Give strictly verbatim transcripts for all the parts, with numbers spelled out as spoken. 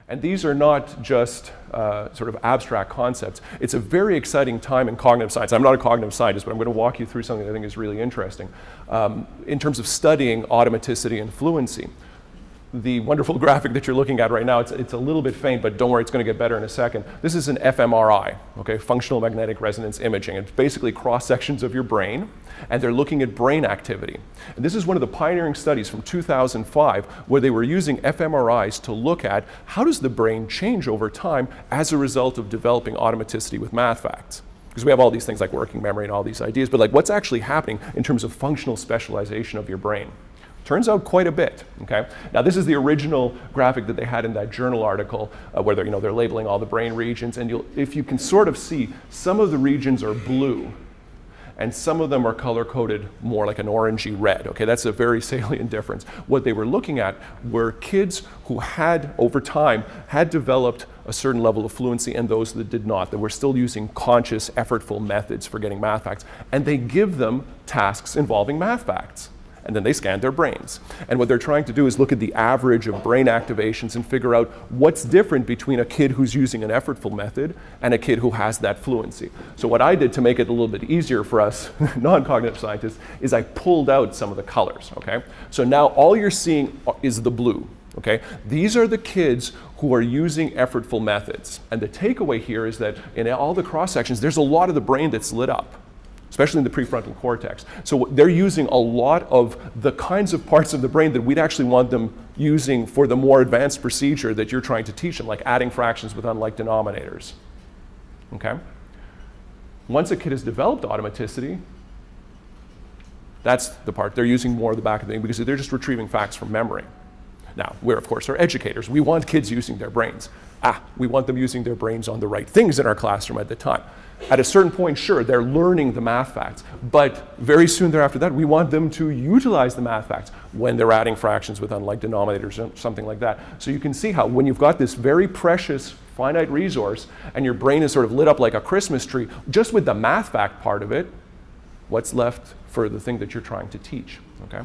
And these are not just uh, sort of abstract concepts. It's a very exciting time in cognitive science. I'm not a cognitive scientist, but I'm going to walk you through something that I think is really interesting um, in terms of studying automaticity and fluency. The wonderful graphic that you're looking at right now, it's, it's a little bit faint, but don't worry, it's going to get better in a second. This is an F M R I, okay, functional magnetic resonance imaging. It's basically cross-sections of your brain, and they're looking at brain activity. And this is one of the pioneering studies from two thousand five where they were using F M R Is to look at how does the brain change over time as a result of developing automaticity with math facts. Because we have all these things like working memory and all these ideas, but like what's actually happening in terms of functional specialization of your brain? Turns out quite a bit, okay? Now this is the original graphic that they had in that journal article uh, where they're, you know, they're labeling all the brain regions, and you'll, if you can sort of see, some of the regions are blue and some of them are color-coded more like an orangey red, okay? That's a very salient difference. What they were looking at were kids who had, over time, had developed a certain level of fluency and those that did not, that were still using conscious, effortful methods for getting math facts, and they give them tasks involving math facts. And then they scan their brains. And what they're trying to do is look at the average of brain activations and figure out what's different between a kid who's using an effortful method and a kid who has that fluency. So what I did to make it a little bit easier for us non-cognitive scientists is I pulled out some of the colors, okay? So now all you're seeing is the blue, okay? These are the kids who are using effortful methods. And the takeaway here is that in all the cross-sections, there's a lot of the brain that's lit up, especially in the prefrontal cortex. So they're using a lot of the kinds of parts of the brain that we'd actually want them using for the more advanced procedure that you're trying to teach them, like adding fractions with unlike denominators, okay? Once a kid has developed automaticity, that's the part. They're using more of the back of the thing because they're just retrieving facts from memory. Now, we're, of course, are educators. We want kids using their brains. Ah, we want them using their brains on the right things in our classroom at the time. At a certain point, sure, they're learning the math facts, but very soon thereafter that, we want them to utilize the math facts when they're adding fractions with unlike denominators or something like that. So you can see how when you've got this very precious finite resource and your brain is sort of lit up like a Christmas tree, just with the math fact part of it, what's left for the thing that you're trying to teach, okay?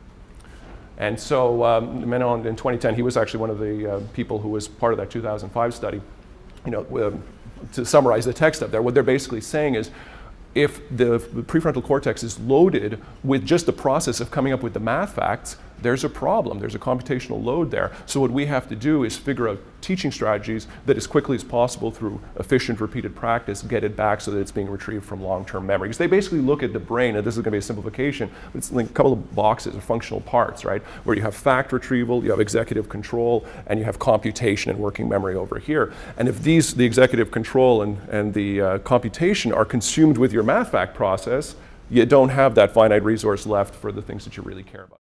And so um, Menon in twenty ten, he was actually one of the uh, people who was part of that two thousand five study. You know, uh, to summarize the text up there, what they're basically saying is if the prefrontal cortex is loaded with just the process of coming up with the math facts, there's a problem. There's a computational load there. So what we have to do is figure out teaching strategies that as quickly as possible through efficient repeated practice get it back so that it's being retrieved from long-term memory. Because they basically look at the brain, and this is going to be a simplification, but it's like a couple of boxes of functional parts, right? Where you have fact retrieval, you have executive control, and you have computation and working memory over here. And if these, the executive control and, and the uh, computation are consumed with your math fact process, you don't have that finite resource left for the things that you really care about.